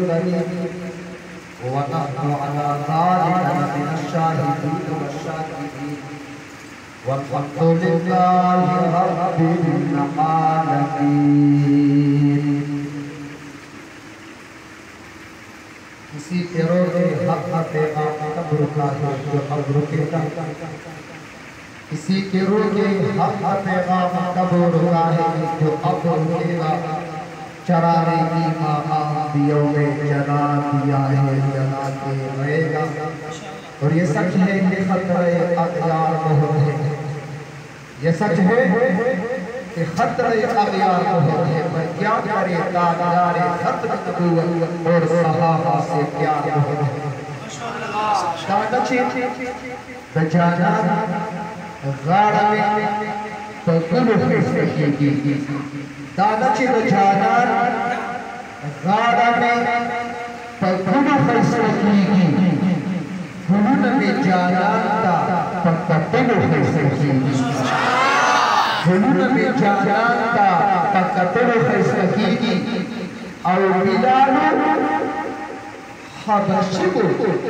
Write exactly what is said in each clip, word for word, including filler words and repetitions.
ونحن على ذلك من الشاهدين والشاكرين والحمد لله رب العالمين। किसी के रोज़े हक पैगाम कब्र का है जो कब्र के का, किसी के रोज़े हक पैगाम कब्र का है जो कब्र के का। चराने की मामा दियों में जना दिया है जना के रहेगा। और ये सच है कि खतरे अगयार बहुत है, ये सच है कि खतरे अगयार बहुत है। पर क्या करे तादारे खतरे नबूवत और सहाबा से क्या बहुत है। दादाची बजाना गाड़ा में पगुल फैसले की, दादाची बजाना गाड़ा में पगुल फैसले की, गुरुन में जाना था पकड़न फैसले की, गुरुन में जाना था पकड़न फैसले की। और बिलाल हबशी को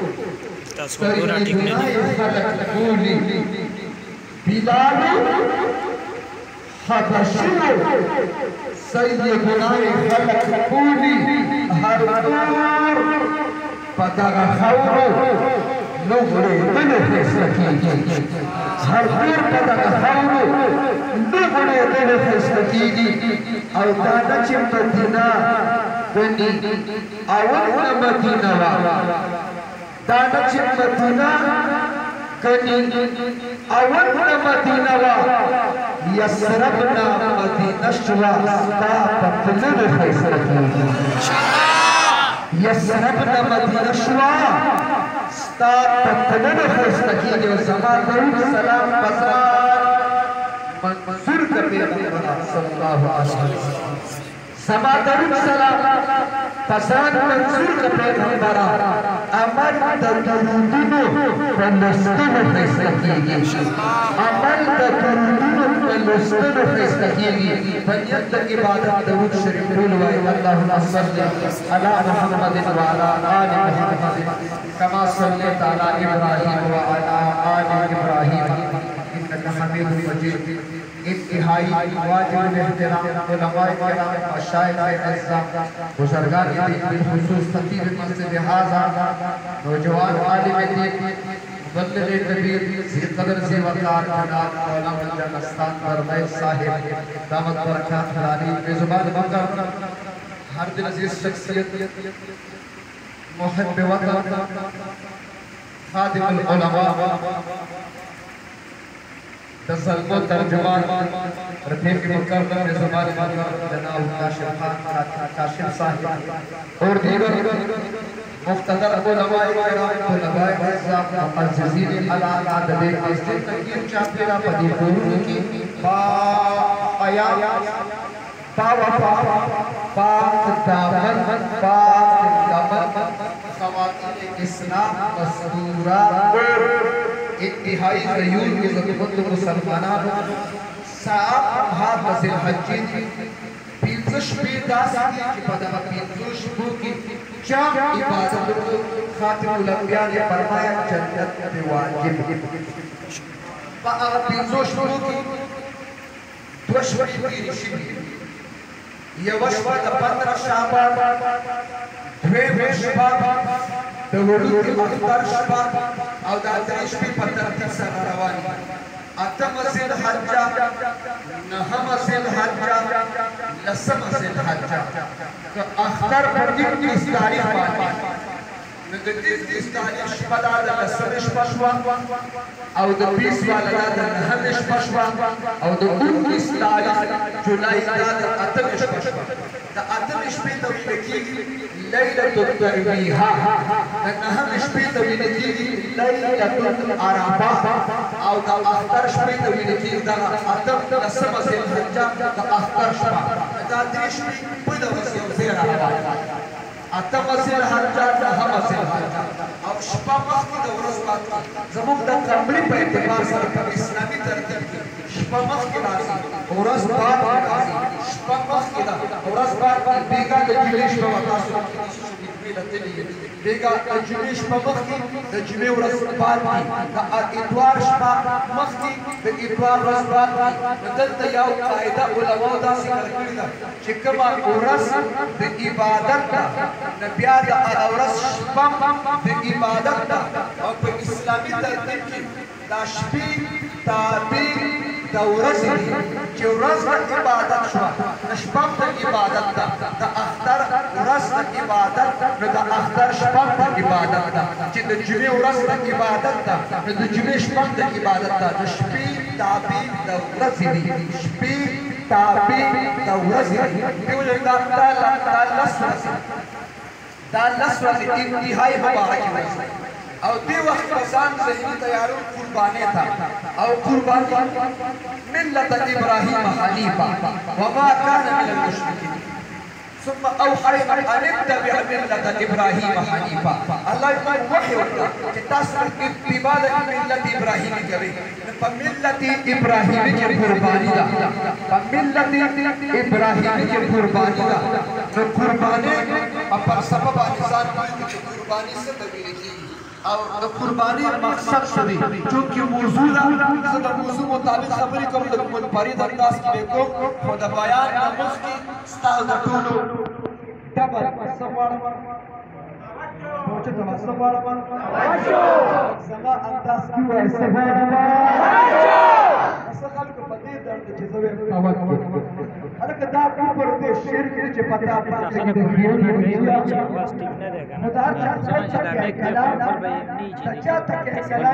बिलाल हबशी को सैयद गुनाह खलक पूरी हर दूर पता खाओ लोगरे दिल फैसला की, हर दूर पता खाओ लोगरे दिल फैसला की। और दादा चिमदीना बनी अवल मदीना वाला दादा चिमदीना कनी अवल मदीना वाला यसरबना मदीना शवा ता पतल फैसला की, यसरबना मदीना शवा ता पतल फैसला की। जो ज़मानुल सलाम बज़ार मंसूर कर पैगंबर सल्लल्लाहु अलैहि वसल्लम समादरुल सलाम पसान मंसूर का पैगंबर अमल दरुदुनो फलस्तन फैसला कीजिए, अमल दरुदुनो फलस्तन फैसला कीजिए। फनियत की इबादत दरूद शरीफ बोलवाए अल्लाहुम्मा सल्ली अला मुहम्मद व अला आलि मुहम्मद कमा सल्लैता अला इब्राहीम व अला आलि इब्राहीम इन्नका हमीदुम मजीद। इंतहाई वाजिब एहतराम उलमाए किराम मशाइख अज़्ज़ाम बुजुर्गान दीन बिलखुसूस खतीब मस्जिद हाज़ा नौजवान आलिम दीन मुबल्लिग़ कबीर ज़ीक़दर ज़ीवकार जनाब मौलाना मस्तान फरमाइश साहिब दामत बरकत फरानी बेज़ुबान मकर हर दिल अज़ीज़ शख्सियत मुहिब्ब वतन खादिमुल उलमा तसल्लुम तर्जुमान रफीक मुकर्रम ज़मान जनाब काशिफ खान काशिफ साहिब और दीगर मुख्तदर उलमाए किराम तुलबाए इज़्ज़ात मुअज़्ज़िज़ीन अला अदब इस्तिन तकीर चापेरा पदी फुरूज की बा आया बा वफा पाक दामन पाक दामन ख़वातीन इस्लाम मस्तूरा इंतहाई ज़यूर के ज़रूरत मुसलमानों सात माह मज़िल हज्जी पींचश बेदासी की पदा पींचश की चार इबादत को खातिमुल अंबिया ने फरमाया जन्नत में वाजिब पा पींचश की दुश्मनी की रिश्ती ये वशवा पंद्रह शाबान द्वे शाबान दवलू की अख्तर शाबान और दादरिश भी पत्थर सर रवानी अतम सिल हज्जा नहम सिल हज्जा लसम सिल हज्जा तो अख्तर पंजिब की इस तारीख बानी नगतीस इस तारीख पदा द लसम पशवा और द बीस वाला द नहम पशवा और द उन्नीस तारीख जुलाई द अतम पशवा द अतम पे तो लिखी लैलतुल तरवीहा द नहम पे तो लिखी लैलतुल अरफा और द अख्तर पे तो लिखी द अतम लसम सिल हज्जा द अख्तर शबा द देश में पद वसियम से रहा अतम सिल हज्जा द हम सिल हज्जा अब शबा की दौरस बात जमुक द कमरी पे एतबार से इस्लामी तरतीब शबा की राजी औरस बात राजी शबा की दा औरस बात बेगा के जिले शबा तासु کې راځي بیګا د جمعې شپه مخکې د جمعې ورځ بعد د اتوار شپه مخکې د اتوار ورځ بعد دلته یو قاعده علماو داسې کړې ده چې کومه ورځ د عبادت ده نو بیا د هغه ورځ شپه د عبادت ده او په اسلامي ترتیب کې دا شپې تابع د ورځې دي چې ورځ د عبادت شوه نو شپه د عبادت ده د اختر ورځ د عبادت نو د اختر شپه د عبادت ده چې د جمعې ورځ د عبادت ده نو د جمعې شپه د عبادت ده د شپې تابع د ورځې دي شپې تابع د ورځې دي دیو دا دا لس ورځې دا لس ورځې انتهایی مبارکې ورځې او دی وقت بسان ذهنی تیارو قربانے تھا او قربانی ملت ابراہیم حنیفہ وما كان من المشرکین ثم اوحینا ان اتبع ملت ابراہیم حنیفہ اللہ کو وحی ہوتا کہ تاثر اتباع ملت ابراہیم کرے فملت ابراہیم کی قربانی دا فملت ابراہیم کی قربانی دا تو قربانی پر سبب انسان کی قربانی سے تبدیل کی اور قربانی مقصد شدی چونکہ موضوع دا موضوع مطابق خبری کم لکمون پرید انداز کی بیکو خود بیان نمخ کی ستاو دا ٹولو ڈبل سوار پوچھتا ہوا سوار زمان انداز کی ویسے بیانا ایسا خلق پتی درد چیزوے توقع حالکہ دا اوپر دے شیر کے نیچے پتا پتا مدار چاہتا ہے کلام چاہتا ہے کلام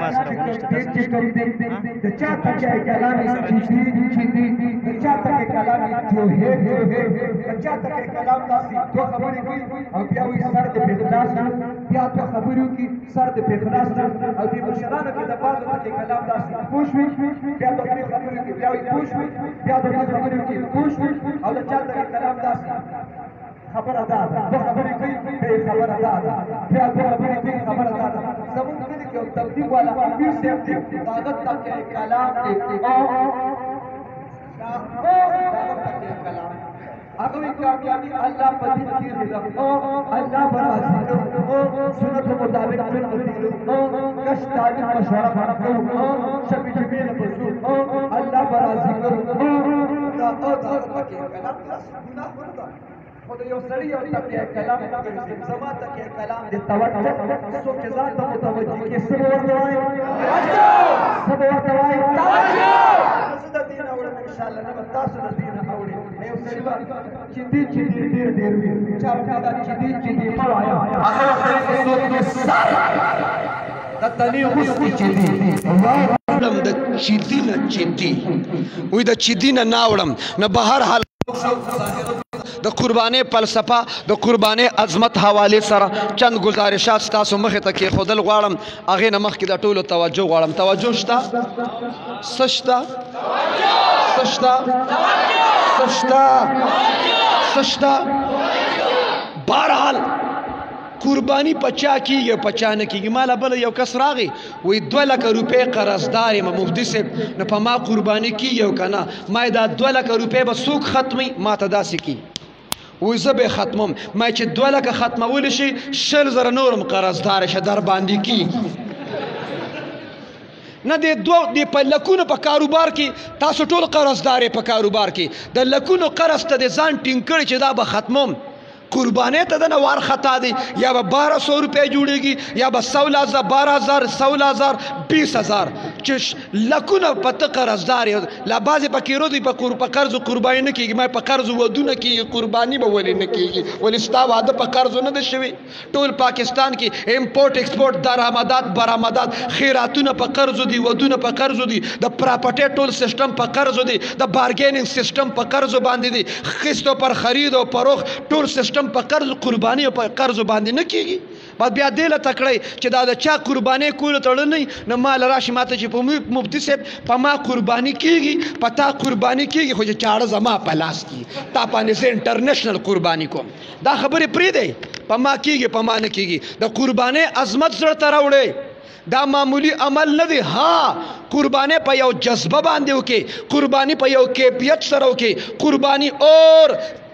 چاہتا ہے کلام چاہتا ہے کلام جو ہے چاہتا ہے کلام داسی تو خبری کی اور بیاوی سرد پیخلاس بیا تو خبری کی سرد پیخلاس اور دی مشرانہ کی دباز کے کلام داسی پوشوی بیا تو خبری کی بیاوی پوشوی بیا تو خبری کی پوشوی اور چاہتا ہے کلام داسی خبر ادا دو خبری کی بے خبر ادا بیا دو خبری کی خبر ادا زمون کلی کہ تبدیل والا امیر سے طاقت تک ہے کلام ایک اگوی کامیابی اللہ پدید کی رضا اللہ برازی سنت مطابق من مدیلو کش تعلیم مشورہ بھرکو شبی جمیل بزرگ اللہ برازی کرو دا او دا پکی کلام دا گناہ بردہ خود یو سری اور تک یہ کلام زمان تک یہ کلام دے توجہ سوچ ذات متوجہ کی سب اور دوائی سب اور دوائی نسدہ دین اوڑے میں انشاءاللہ نبت تاسدہ دین اوڑے میں اس سری بات چیدی چیدی دیر دیر ہوئی چاہو کہا چیدی چیدی پڑھایا آخر خیلی سوچ کے سارے تتنی غصی چیدی دا چیدی نا چیدی وی دا چیدی نا ناوڑم نا بہر حال د قربانې فلسفه د قربانې عظمت حواله سره چند گزارشات تاسو مخې ته کېښودل غواړم هغې نه مخکې د ټولو توجه غواړم توجه شته څه شته څه شته څه شته څه شته بهرحال قربانی پچا کیږي پچا نه کیږي مالا بل یو کس راغی وی دوه لکه روپۍ قرضدار یم مفتی صاحب نو په ما قرباني کیږي او که نه ما دا دوه لکه روپۍ به څوک ختمي ما ته داسې کی وی زه به ختمم ما چې دوه لکه ختمولی شي شل زره نورم قرضدار شه در باندې کیږي نه د دوه د په لکونو په کاروبار کې تاسو ټول قرضدار په کاروبار کې د لکونو قرض ته د ځان ټینګ کړی چې دا به ختموم قربانی تا دنا وار خطا دی یا با بارہ سو روپے جوڑے گی یا با سولہ ہزار بارہ ہزار سولہ ہزار بیس ہزار چش لکون پتہ قرضدار لا بازی پا کیرو دی پا قرض قربانی نکی گی میں پا قرض ودو نکی گی قربانی با ولی نکی گی ولی ستا وعدہ پا قرض ندشوی ٹول پاکستان کی امپورٹ ایکسپورٹ درآمدات برآمدات خیراتون پا قرض دی ودون پا قرض دی دا پراپرٹی ٹول سسٹم پا قرض دی دا بارگیننگ سسٹم پا قرض باندی دی قسطوں پر خرید و فروخت ټول سسٹم په قرض قربانی او په قرض باندې نه کیږي بعد بیا دې له تکړی چې دا د چا قربانی کول تړل نه نه مال راشي ماته چې په مفتی صاحب په ما قربانی کیږي په تا قربانی کیږي خو چې چاړه زما په لاس کی تا باندې زه انټرنیشنل قربانی کوم دا خبرې پرې دی په ما کیږي په ما نه کیږي د قربانی عظمت زړه ته راوړی دا معمولی عمل نه دی ها قربانی په یو جذبه باندې وکي قربانی په یو کیفیت سره وکي قربانی اور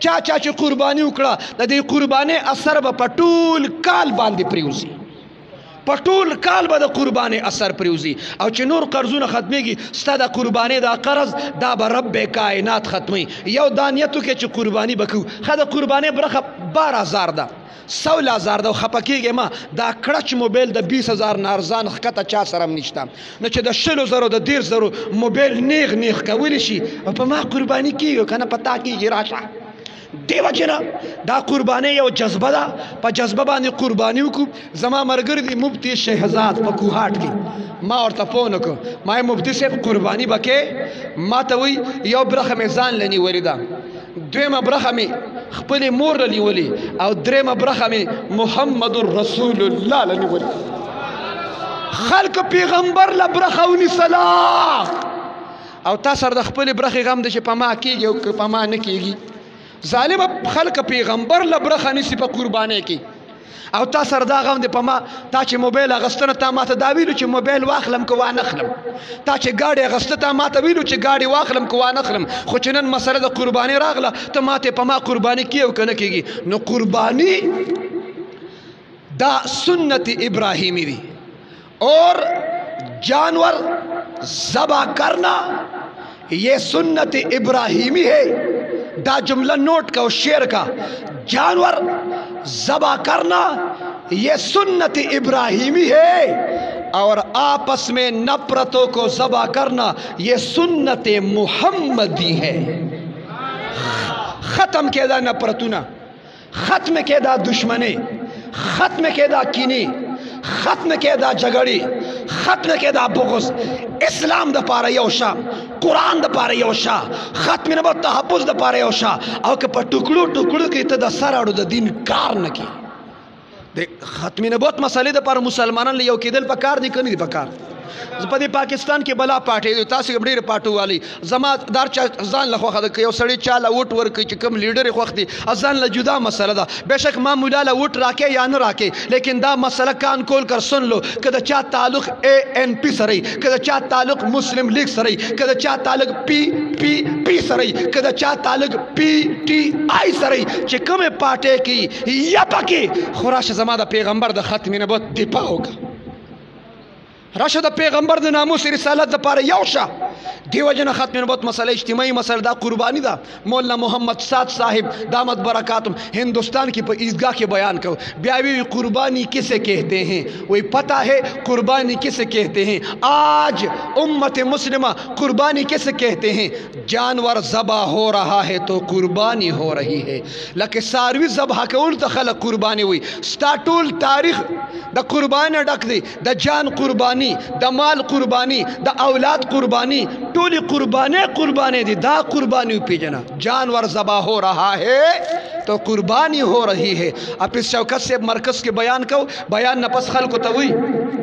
چا چا چې قرباني وکړه د دې قرباني اثر به په ټول کال باندې پریوزي، په ټول کال به د قرباني اثر پریوزي. او چې نور قرضونه ختمیږي ستا د قرباني دا قرض دا به رب کائنات ختمي. یو دانیتو کې چې قرباني بکو خا د قرباني برخه بار هزار ده، سول هزار ده. خپه کېږي ما دا کړچ موبایل د بیس هزار نه ارزان ښکته چا سره هم نشته، نو چې د شلو زرو د دېرش زرو موبایل نیغ نیغ کولی شي او په ما قرباني کېږي که نه په تا کېږي راشه. دی وجه نه دا قرباني یو جذبه ده، په جذبه باندې قرباني وکړو. زما ملګری دی مفتی شهزاد په کوهاټ کې، ما ورته فون وکړو، ما مفتی صاحب قرباني به کې؟ ما ته وایي یو برخه مې ځان له نیولې ده، دویمه برخه مې خپلې مور له نیولې، او درېیمه برخه مې محمد رسول الله له نیولې. خلق پیغمبر له برخه ونیسله، او تا سره د خپلې برخې غم دی چې په ما کېږي او که په ما نه کېږي. ظالم خلق پیغمبر له برخه نیسي په قربانۍ کې، او تا سره دا غم دی په ما. تا چې موبایل اغستنه تا ما ته دا ویلو چې موبایل واخلم که وانخلم، تا چې ګاډي اغسته تا ما ته ویلو چې ګاډي واخلم که وانخلم. خو چې نن مسله د قرباني راغله ته ما ته په ما قرباني کیږي او که نه کېږي. نو قرباني دا سنت ابراهیمی دی، اور جانور ذبح کرنا یہ سنت ابراہیمی ہے. دا جملہ نوٹ کا اور شعر کا، جانور ذبح کرنا یہ سنت ابراہیمی ہے، اور آپس میں نفرتوں کو ذبح کرنا یہ سنت محمدی ہے. ختم کے دا نفرتنا، ختم کے دا دشمنی، ختم کے دا کینی، ختم کے دا جگڑی، ختم کے دا بغض. اسلام دا پارا یو شا، قرآن دا پارا یو شا، ختم نبوت تحفظ دا پارا یو شا. او که پا ٹکڑو ٹکڑو کی تا دا سر اڑو دا دین کار نکی. ختم نبوت مسئلے دا پارا مسلمانان لیو کی دل پا کار دی کنی دی پا کار. په دې پاکستان کې بلا پاټې دی، تاسو ډېر پاټو والی. زما دار چا ځان له خوښه ده که یو سړی چا له ووټ ورکوي چې کوم لیډر یې خوښ دی ځان له جدا مسله ده. بېشک ما مولا له ووټ راکې یا نه راکې، لیکن دا مسله کان کول کر سن لو. که د چا تعلق اے این پی سره وي، که د چا تعلق مسلم لیگ سره وي، که د چا تعلق پی پی پی سره وي، که د چا تعلق پی ټي آی سره وي، چې کومې پاټې کوي یا پکې خو راشه زما د پیغمبر د ختم نبوت دفاع وکړه، راشه د پیغمبر د ناموس رسالت د پاره یو شه. دیو جن ختم نبوت مسئله اجتماعی مسئله دا قربانی دا. مولانا محمد سعد صاحب دامت برکاتم ہندوستان کی عیدگاہ کے بیان کرو، بیاوی قربانی کسے کہتے ہیں، وہی پتہ ہے قربانی کسے کہتے ہیں. آج امت مسلمہ قربانی کسے کہتے ہیں؟ جانور ذبح ہو رہا ہے تو قربانی ہو رہی ہے. لکہ ساروی ذبح کول ته خلق قربانی ہوئی. ستا ټول تاریخ د قربانی ډک دی، د جان قربانی، د مال قربانی، د اولاد قربانی، ټول قربانی قربانی دی. دا قربانی پیجنا جانور ذبح ہو رہا ہے تو قربانی ہو رہی ہے. اب اس شوکت سے مرکز کے بیان کو بیان نفس خلق ته وی،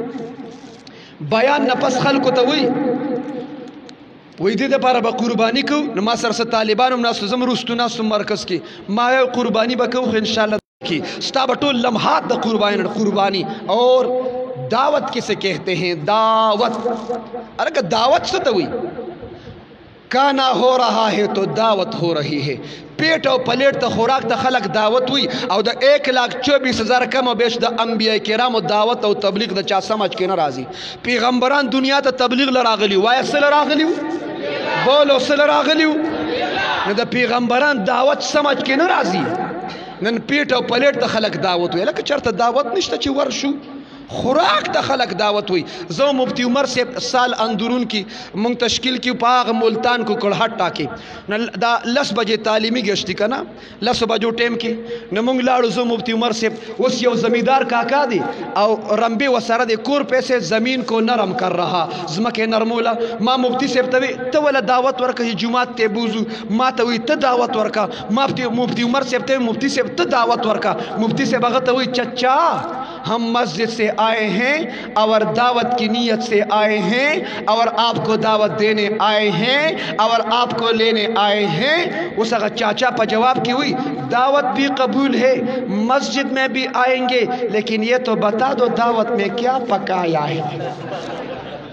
بیان نفس خلق ته وی وی دې لپاره به قربانی کو. نو ما سره طالبانو ناس زم روستو ناس مرکز کې ما یو قربانی وکړو ان شاء الله کی ستا به ټول لمحات د قربانی قربانی. اور دعوت کسے کہتے ہیں؟ دعوت. ارے کہ دعوت سے تو ہوئی کانا ہو رہا ہے تو دعوت ہو رہی ہے. پیٹ اور پلیٹ تا خوراک تا خلق دعوت ہوئی. او دا ایک لاکھ چوبیس ہزار کم و بیش دا انبیاء کرام و دعوت و تبلیغ دا چا سمجھ کے نرازی. پیغمبران دنیا تا تبلیغ لراغلی وایا سے لراغلی بولو سے لراغلی دا پیغمبران دعوت سمجھ کے نرازی. نن پیٹ او پلیٹ تا خلق دعوت ہوئی. لکه چرته دعوت نشتا چی ورشو خوراک تا خلق دعوت ہوئی. زو مفتی عمر سے سال اندرون کی منگ تشکیل کی پاغ ملتان کو کڑھٹ ٹاکی دا لس بجے تعلیمی گشتی کا نا لس بجو ٹیم کی نمونگ لاڑو. زو مفتی عمر سے اس یو زمیندار کاکا دی او رمبے و سارا دی کور پیسے زمین کو نرم کر رہا زمک نرمولا. ما مفتی سے توی تو والا دعوت ورکا ہی جماعت تے بوزو ما توی تا دعوت ورکا. مفتی عمر سے توی مفتی سے تا دعوت ورکا. مفتی سے بغت توی چچا ہم مسجد سے آئے ہیں اور دعوت کی نیت سے آئے ہیں اور آپ کو دعوت دینے آئے ہیں اور آپ کو لینے آئے ہیں. اس اگر چاچا پا جواب کی ہوئی دعوت بھی قبول ہے مسجد میں بھی آئیں گے لیکن یہ تو بتا دو دعوت میں کیا پکایا ہے.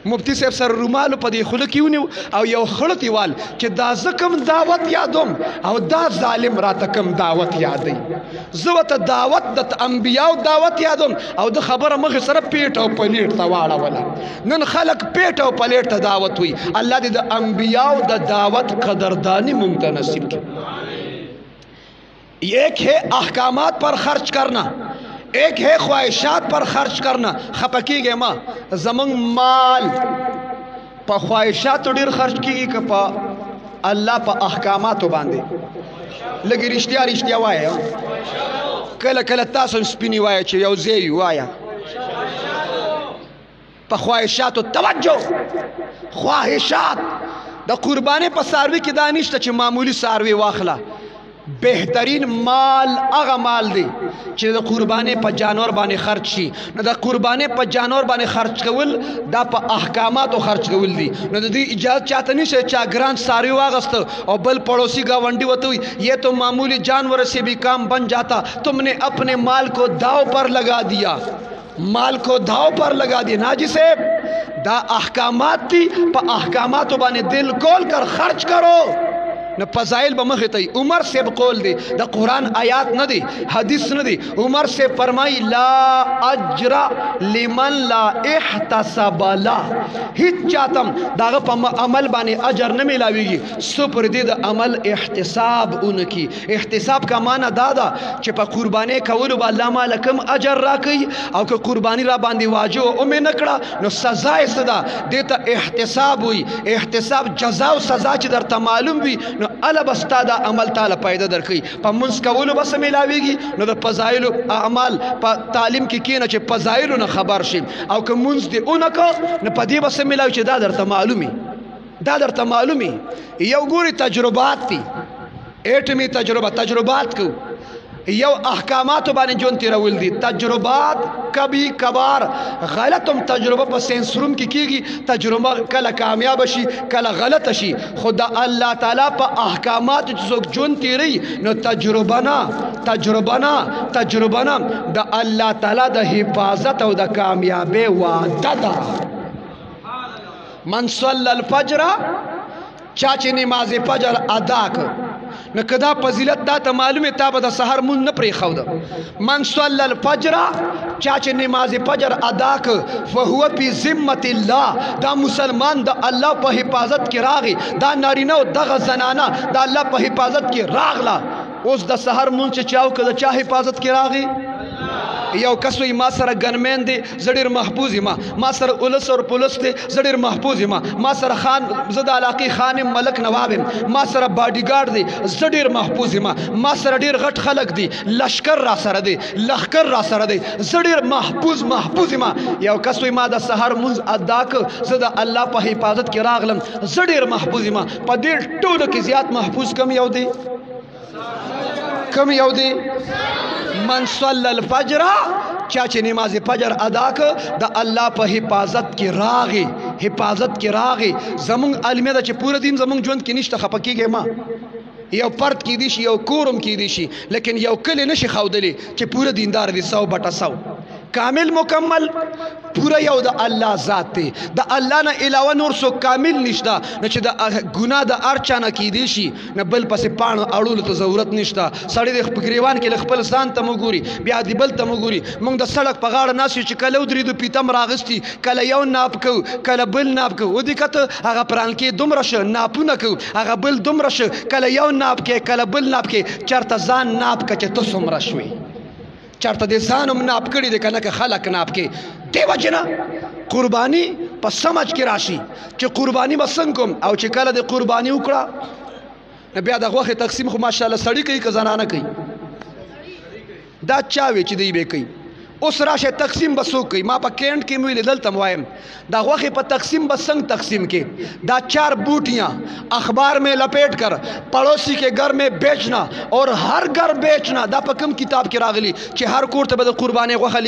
مفتی صاحب سره رومالو په دې خوله کې ونیو او یو خړتې وال چې دا زه کوم دعوت یادوم او دا ظالم راته کوم دعوت یادوي زه ورته دعوت د انبیاو دعوت یادوم او د خبره مخې سره پیټ او پلیټ ته واړوله نن خلک پیټ او پلیټ ته دعوت وي الله دې د انبیاو د دعوت قدردانی مونږ ته نصیب کړي ایک ہے احکامات پر خرچ کرنا ایک ہے خواہشات پر خرچ کرنا خپکی گئے ما زمن مال پا خواہشات ډیر خرچ کیږي که پا الله پا احکاماتو باندې لګي رښتیا رښتیا وایا کله کله تاسو سپینی وایا چې یو ځای وایا په خواهشاتو توجه خواهشات د قربانې په ساروي کې دا نشته چې معمولی ساروي واخله بهترین مال هغه مال دی چې د قربانې په جانور باندې خرچ شي نو د قربانې په جانور باندې خرچ کول دا په احکاماتو خرچ کول دي نو د دې اجازه چاته نشته چې ګران ساروي واغسته او بل پڑوسی گاونډي وته وي یہ تو معمولی جانور سے بھی کام بن جاتا تم نے اپنے مال کو داو پر لگا دیا مال کو داو پر لگا دیا ناجی صاحب دا احکامات دی پا احکاماتو باندې دل کول کر خرچ کرو نو فضائل به مخې ته عمر صاحب قول دی د قرآن آیات نه دی حدیث نه دی عمر صاحب فرمای لا اجر لمن لا احتسب له هیڅ چاتم داغه په عمل باندې اجر نه ملاویږي سو پر دې د عمل احتساب اونکی احتساب کا معنی دا ده چې په قرباني کولو به الله مال کم اجر راکړي او که قرباني را باندې واجب او مې نکړه نو سزا یې صدا دته احتساب وي احتساب جزا او سزا چې درته معلوم وي نو الا بستا دا عمل تعالی پیدا درکې په منځ کولو بس ملاویږي نو د فضایل اعمال په تعلیم کې کینه چې فضایل نه خبر شي او که منځ دی اونکه نو په دې بس ملاوي چې دا درته معلومي دا درته معلومي یو ګوري تجربات دي اټمی تجربه تجربات کو یو احکاماتو باندې جون تیرول دي تجربات کبھی کبھار غلطم تجربه په ساينس روم کې کیږي تجربه کله کامیاب شي کله غلط شي خدا الله تعالی په احکامات چې څوک جون تیری نو تجربه نه تجربه نه تجربه نه د الله تعالی د حفاظت او د کامیابی وعده ده من صلی الفجر چا چې نماز فجر ادا کړ نو کدا فضیلت دا ته معلومه تا به د سحر مون نه پرې خو من صلی الفجر چا چې نماز فجر ادا ک فهو فی ذمه الله دا مسلمان د الله په حفاظت کې راغی دا نارینه او دغه زنانه د الله په حفاظت کې راغله اوس د سحر مون چې چاو ک د چا حفاظت کې راغی یو کسوی ما سره ګنمن دی زړیر محفوظ ما ما سره اولس اور پولیس دی زړیر محفوظ ما ما سره خان زد علاقی خان ملک نواب ما سره باډی ګارد دی زړیر محفوظ ما ما سره ډیر غټ خلک دی لشکر را سره دی لخر را سره دی زړیر محفوظ محفوظ ما یو کسوی ما د سحر منز ادا ک زد الله په حفاظت کې راغلم زړیر محفوظ ما په دې ټولو کې زیات محفوظ کم یو دی کم یو دی من صلی الفجر چا چې نماز فجر ادا ک د الله په حفاظت کې راغی حفاظت کې راغی زمونږ علمه ده چې پوره دین زمونږ ژوند کې نشته خپکیږي ما یو پرد کې دي شي یو کورم کې دي شي لیکن یو کلی نشي خودلی چې پوره دیندار دي سو بټه سو کامل مکمل پورا یو د الله ذات دی د الله نه علاوه نور سو کامل نشته نه چې د ګناه د ارچانه کې دي شي نه بل پسې پان اړول ته ضرورت نشته سړی د خپګریوان کې خپل ځان ته مګوري بیا دی بل ته مګوري موږ د سړک په غاړه ناس چې کله ودرې د پیتم راغستی کله یو ناپ کو کله بل ناپ کو ودی کته هغه پران کې دومره ش ناپونه کو هغه بل دومره ش کله یو ناپ کې کله بل ناپ کې چرته ځان ناپ کچ ته سمره شوي چرته د ځانم ناپ کړي د کنه خلق ناپ کې دیو جنا قربانی په سمجھ کې راشي چې قربانی بسنګ کوم او چې کله د قربانی وکړه بیا د غوخه تقسیم خو ماشاءالله سړی کوي که زنانه کوي دا چاوي چې دی به کوي اوس راشه تقسیم بسو کوي ما په کینټ کې مې لیدل تم وایم دا غوخه په تقسیم بسنګ تقسیم کې دا چار بوٹیاں اخبار میں لپیٹ کر پڑوسی کے گھر میں بیچنا اور ہر گھر بیچنا دا په کوم کتاب کې راغلی چې هر کور ته به قرباني غوخه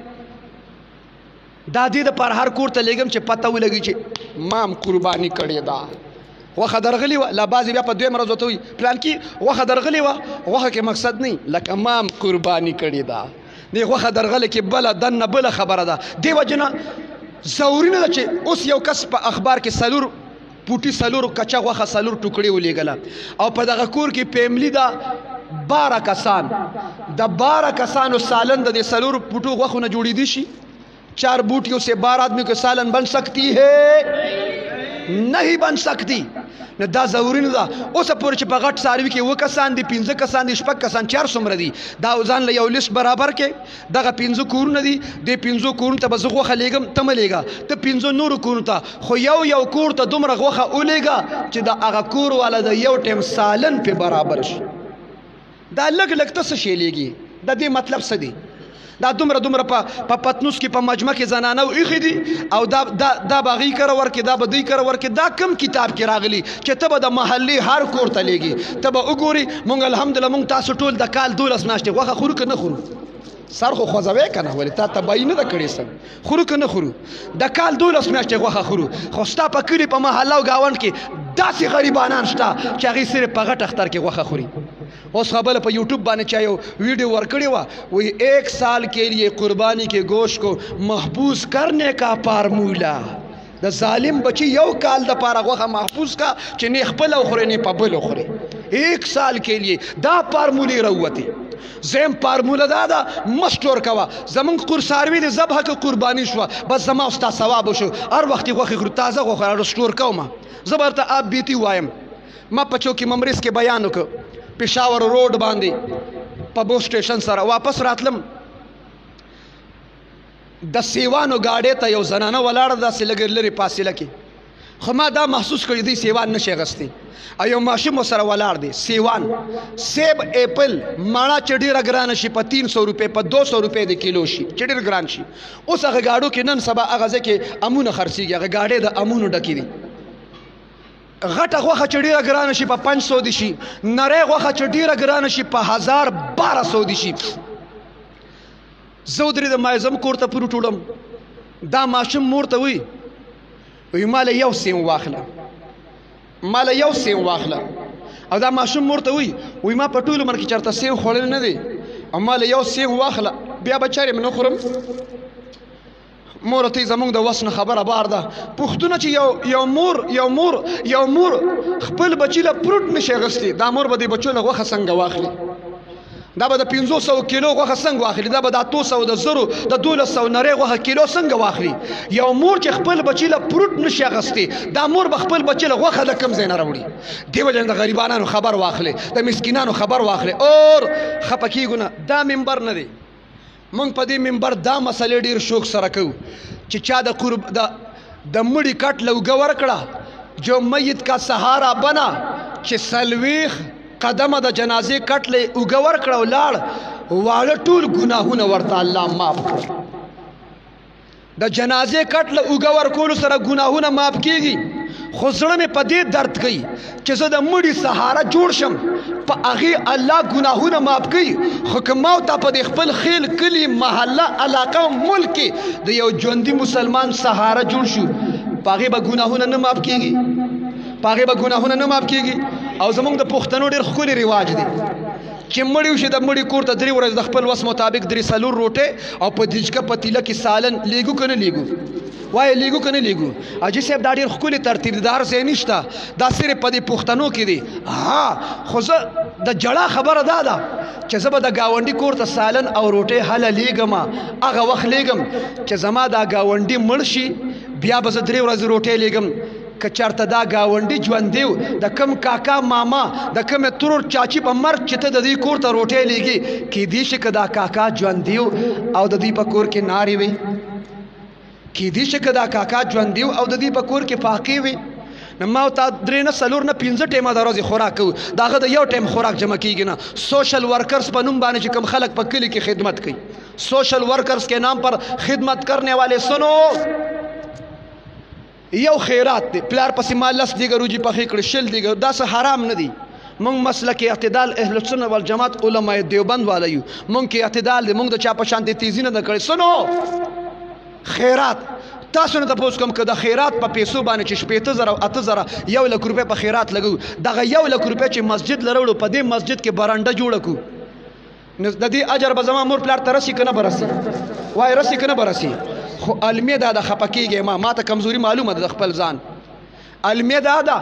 لیږي دا دې د پر هر کور ته لګم چې پته ولګي چې مام قرباني کړی دا وخه درغلی و لا بازی بیا په دوی مرز وته وي پلان کې وخه درغلی و وخه کې مقصد نه لکه مام قرباني کړی دا دی وخه درغلی کې بل دنه بل خبره ده دی وجنه ضروري نه ده چې اوس یو کس په اخبار کې سلور پوټي سلور کچا غوښه سلور ټوکړې ولېږله او په دغه کور کې فیملی ده بارہ کسان د بارہ کسانو سالن د دې سلور پوټو غوښو نه جوړېدی شي چار بوٹیوں سے بارہ آدمی کو سالن بن سکتی ہے نہیں بن سکتی نه دا ضروري نه ده اوسه پورې چې په غټ څاروي کې اووه کسان دي پنځه کسان دي شپږ کسان چار څومره دي دا ځان له یو لیست برابر کې دغه پنځه کورونه دي دې پنځو کورونو ته به زه غوښه لېږم ته مه لېږه ته پنځو نورو کورونو ته خو یو یو کور ته دومره غوښه ولېږه چې د هغه کور والا د یو ټیم سالن پې برابر شي دا لږ لږ ته څه شی لېږي د دې مطلب څه دی دا دومره دومره په پتنوس کې په مجمع کې زنانه ایښي دي او دا دا دا به هغوی کره ورکړي دا به دوی کره ورکړي دا کم کتاب کې راغلي چې ته به د محلې هر کور ته لېږي ته به وګوري مونږ الحمدلله مونږ تاسو ټول د کال دولس میاشتې غوښه خورو که نه خورو سر خو خوځوی که نه ولې تا تباهي نه ده کړې سم خورو که نه خورو د کال دولس میاشتې غوښه خورو خو ستا په کلي په محله او ګاونډ کې داسې غریبانان شته چې هغوی صرف په غټ اختر کې غوښه خوري اوس خبره په یوټیوب باندې چا یو ویډیو ورکړې وه وی ایک سال کے لیے قربانی کے گوشت کو محفوظ کرنے کا فارمولا د ظالم بچی یو کال د پاره غوښه محفوظ کا چې نه خپل خوري نه په بل خوري ایک سال کے لیے دا فارمولې راوته زم فارمولا دا دا مستور کوا زمون قرساروی د ذبح ک قربانی شو بس زما استا ثواب شو هر وخت غوښه خور تازه غوښه رستور کوم زبرته اب بیتی وایم ما پچو کې ممرس کې بیان وک پېښور روډ باندې په بس سټیشن سره واپس راتلم د سیوانو گاډې ته یو زنانه ولاړه داسې لږ لرې فاصله کې خو ما دا محسوس کړی دی سیوان نشي اغستی او یو ماشوم ورسره ولاړ دی سیوان سیب ایپل ماڼه چې ډېره ګرانه شي په تین سو روپۍ په دو سو روپۍ د کیلو شي چې ډېر ګران شي اوس هغه ګاډو کې نن سبا هغه ځای کې امونه خرڅېږي هغه ګاډې د امونو ډکې دي غټه غوښه چې ډېره ګرانه شي په پنځ سو دي شي نری غوښه چې ډېره ګرانه شي په هزار باره سو دي شي زه ودرېدم ما زم کور ته پورې ټوړم دا ماشوم مور ته وایي وی ماله یو سیم واخله ماله یو سیم واخله او دا ماشوم مور ته وایي وی ما په ټول عمر کې چېرته سیم خوړلی نه دی او ماله یو سیم واخله بیا به چارې مې نه خورم مور ته زمونږ د وس نه خبره بار ده پوښتنه چې یو یو مور یو مور یو مور خپل بچي له پروټ نشي اخیستی دا مور به د بچو نه غوښه څنګه واخلي دا به د پنځو سوو کیلو غوښه څنګه واخلي دا به د اتو سوو د زرو د دولس سوو نرۍ غوښه کیلو څنګه واخلي یو مور چې خپل بچي له پروټ نشي اخیستی دا مور به خپل بچي له غوښه د کوم ځای نه راوړي دې وجه د غریبانانو خبر واخلي د مسکینانو خبر واخلي اور خفه کېږو نه دا منبر نه دی مونږ په دې منبر دا مسلې ډېر شوق سره کوو چې چا د قرب د د مړي کټ له اوږه ورکړه جو میت کا سهارا بنا چې څلوېښت قدمه د جنازې کټ له اوږه ورکړه ولاړ واړه ټول ګناهونه ورته الله معاف کړه د جنازې کټ له اوږه ورکولو سره ګناهونه معاف کېږي خو زړه مې په دې درد کوي چې زه د مړي سهاره جوړ شم په هغې الله ګناهونه معاف کوي خو که ما ورته په دې خپل خیل کلي محله علاقه او ملک کې د یو ژوندي مسلمان سهاره جوړ شو په هغې به ګناهونه نه معاف کېږي په هغې به ګناهونه نه معاف کېږي او زمونږ د پښتنو ډېر ښکلی رواج دی چې مړی وشي د مړي کور ته درې ورځې د خپل وس مطابق درې څلور روټۍ او په دیچکه پتیله کې سالن لیږو که نه لیږو وایه لیږو که نه لیږو حاجي صاحب دا ډېر ښکلی ترتیب دی دا هر ځای نشته دا صرف په دې پښتنو کې دی ها خو زه د جړا خبره دا ده چې زه به د ګاونډي کور ته سالن او روټۍ هله لیږم هغه وخت لیږم چې زما دا ګاونډي مړ شي بیا به زه درې ورځې روټۍ لیږم که چېرته دا ګاونډي ژوندی و د کم کاکا ماما د کمې ترور چاچي په مرګ چې ته د دوی کور ته روټۍ لیږي کیدی شي که دا کاکا ژوندی و او د دوی په کور کې نارې وي کیدی شي که دا کاکا ژوندی و او د دوی په کور کې فاقې وي نو ما ورته درې نه څلور نه پنځه ټیمه د ورځې خوراک کوو د هغه د یو ټیم خوراک جمع کېږي نه سوشل ورکرز په نوم باندې چې کوم خلک په کلي کې خدمت کوي سوشل ورکرز کے نام پر خدمت کرنے والے سنو یو خیرات دی پلار پسې ما لس دیګه روجي پخې کړې شل دیګه دا څه حرام نه دی مونږ مسلک اعتدال اهل سنت والجماعت علماء دیوبند والا یو مونږ کې اعتدال دی مونږ د چا په شان تیزی نه کړی سنو خیرات تاسو نه تاسو کوم که د خیرات په پیسو باندې چې شپېته زره او اته زره یو لک روپۍ په خیرات لګو دغه یو لک روپۍ چې مسجد لروړو په دې مسجد کې برانډه جوړه کړو نو د دې اجر به زما مور پلار ته رسي که نه به رسي وایي رسي که نه به رسي خو المیه دا د خفه کېږي ما ما ته کمزوري معلومه ده د خپل ځان المیه دا ده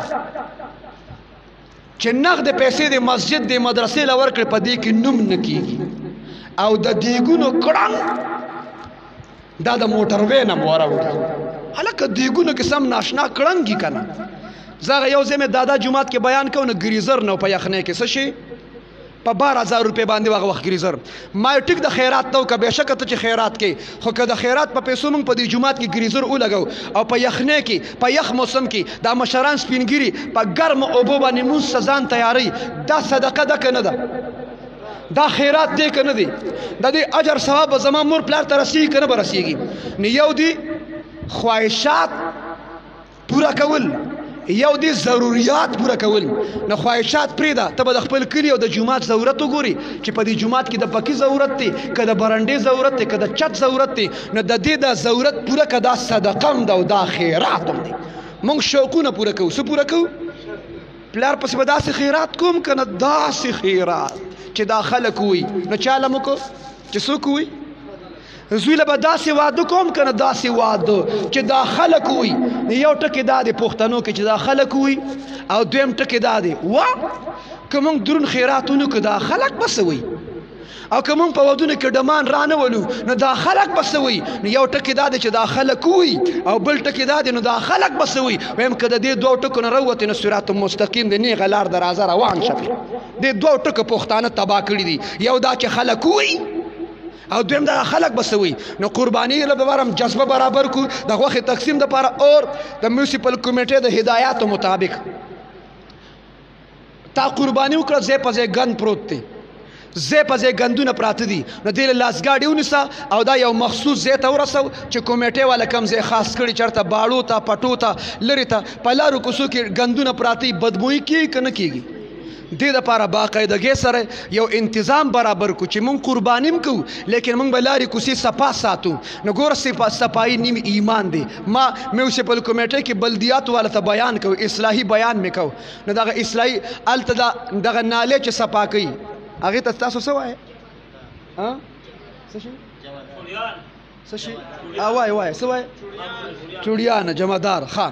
چې نغد پیسې د مسجد د مدرسې له ورکړې په دې کې نوم نه کېږي او د دیګونو کړنګ دا د موټروې نه مو واروړي هلکه دیګونو کې سم ناشنا کړنګي که نه زه هغه یو ځای مې دادا جومات کې بیان کوو نو ګریزر نه په یخنۍ کې څه شي په بار هزار روپۍ باندې هغه وخت ګریزر ما یې ټیک د خیرات ته وکړه بېشکه ته چې خیرات کې خو که د خیرات په پیسو موږ په دې جومات کې ګریزر ولګو او په یخنۍ کې په یخ موسم کې دا مشران سپینګیري په ګرمو اوبو باندې مونځ ته ځان تیاروي دا صدقه ده که نه ده دا خیرات دی که نه دی د دې اجر ثواب به زما مور پلار ته رسیږي که نه به رسیږي نو یو دی خواهشات پوره کول یو دی ضروریات پوره کول نو خواهشات پرېږده ته به د خپل کلي او د جومات ضرورت وګوري چې په دې جومات کې د پکي ضرورت دی که د برنډې ضرورت دی که د چت ضرورت دی نو د دې دا ضرورت پوره که دا صدقه هم ده او دا خیرات هم دی موږ شوقونه پوره کوو څه پوره کوو پلار پسې به داسې خیرات کوم که نه داسې خیرات چې دا خلک وي نو چاله مو کو چې څوک وي زوی له به داسې واده کوم که نه داسې واده چې دا خلک وي یو ټکې دا دی پښتنو کې چې دا خلک وي او دویم ټکې دا دی وا که موږ درون خیرات ونکړو که دا خلک به څه وي او که موږ په ودونو کې ډمان رانه ولو نو دا خلک به څه وي نو یو ټکې دا دی چې دا خلک وي او بل ټکې دا دی نو دا خلک به څه وي ویم که د دې دوو ټکو نه راووتې نو صراط مستقیم دی نیغه لار د رازه روان شه دې دوو ټکو پښتانه تباه کړي دي یو دا چې خلک وي او دویم دا خلق بسوي نو قرباني لپاره هم جذبه برابر کو د غوښې تقسیم لپاره اور د میونسپل کمیټې د هدایاتو مطابق تا قرباني وکړه ځای په ځای ګند پروت دی ځای په ځای ګندونه پراته دي نو دې له لاسګاډي ونیسه او دا یو مخصوص ځای ته ورسو چې کمیټې والا کم ځای خاص کړي چېرته باړو ته پټو ته لرې ته په لارو کوڅو کې ګندونه پراته بدبویي کېږي که نه کېږي دې دپاره باقاعدګۍ سره یو انتظام برابر کو چې مونږ قرباني هم کوو لیکن مونږ به لارې کوڅې صفا ساتو نو ګوره صفایي نیم ایمان دی ما میونسپل کمیټۍ کې بلدیاتو والا ته بیان کوو اصلاحي بیان مې کوو نو دغه اصلاحي هلته دغه نالې چې صفا کوي هغې ته تاسو څه وایې څه شي څه شي وایې وایې څه وایې چوړیانه جمعدار ښه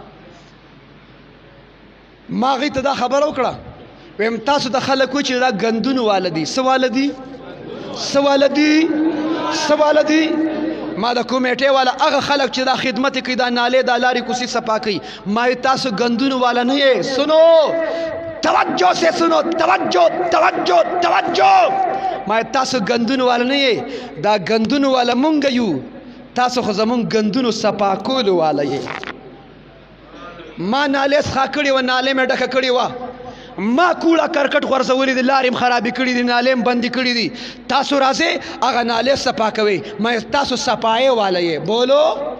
ما هغې ته دا خبره وکړه ویم تاسو د خلک وایي چې دا ګندونو واله دي څه واله دي څه واله دي څه واله دي ما د کمیټې والا هغه خلک چې دا خدمت کوي دا نالې دا لارې کوڅې صفا کوي ما تاسو ګندونو والا نه یې سنو توجه سے سنو توجه توجه توجه ما تاسو ګندونو والا نه یې دا ګندونو والا مونږ یو تاسو خو زمونږ ګندونو صفا کولو والا یې ما نالې څخه کړې وه نالې مې ډکه کړې وه ما کوړه کرکټ غورځولې دي لارې م خرابې کړي دي نالې م بندې کړي دي تاسو راځئ هغه نالې صفا کوئ ما تاسو صفایې والا یې بولو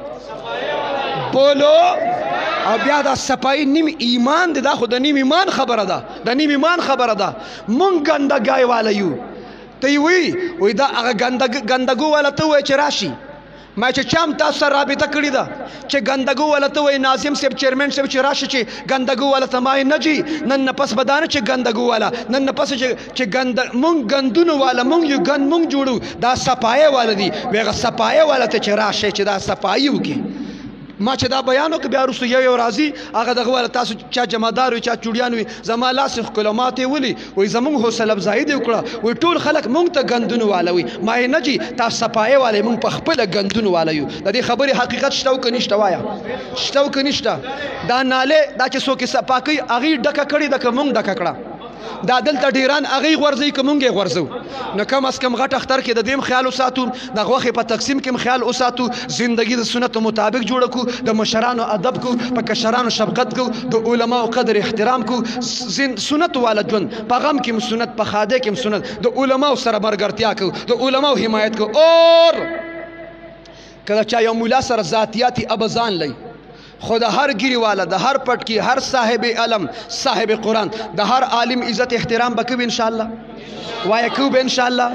بولو او بیا دا صفایي نیم ایمان دی دا خو د نیم ایمان خبره ده د نیم ایمان خبره ده مونږ ګندګۍ والا یو ته یې وایي وایي دا هغه ګندګو والا ته ووایه چې راشي ما چې چا هم تاسو سره رابطه کړې ده چې ګندګو والا ته وایي ناظم صاحب چیرمین صاحب چې راشي چې ګندګو والا ته ما نه جي نن نه پس به دا نه چې ګندګو والا نن نه پس چې ګند مونږ ګندونو والا مونږ یو ګند مونږ جوړو دا صفایه والا دي وایي هغه صفایه والا ته چې راشي چې دا صفایي وکړي ما چې دا بیان وکړ بیا وروسته یو یو راځي هغه دغه والا تاسو چا جمعدار وي چا چوډیان وي زما لاس یې ښکلو ما ته یې ولي وایي زمونږ حوصله افزایي دې وکړه وایي ټول خلک مونږ ته ګندونو والا وي ما یې نه جي تاسو صفایې والا مونږ په خپله ګندونو والا یو د دې خبرې حقیقت شته او که نشته وایه شته او که نشته دا نالې دا چې څوک یې صفا کوي هغې ډکه کړې ده که مونږ ډکه کړه دا دلته ډیران هغې غورځوي که مونږ یې غورځو نو کم از کم غټ اختر کې د دې هم خیال وساتو د غوښې په تقسیم کې هم خیال وساتو زندګي د سنتو مطابق جوړه کړو د مشرانو ادب کو په کشرانو شفقت کو د علماو قدر احترام کو سنت والا ژوند په غم کې هم سنت په خاده کې هم سنت د علماو سره ملګرتیا کو د علماو حمایت کو اور کله چا یو مولا سره ذاتیاتي ابزان لای خو د هر ګیری والا د هر پټکی هر صاحب علم صاحب قرآن د هر عالم عزت احترام به کوي ان شاء الله وایه کوو به ان شاء الله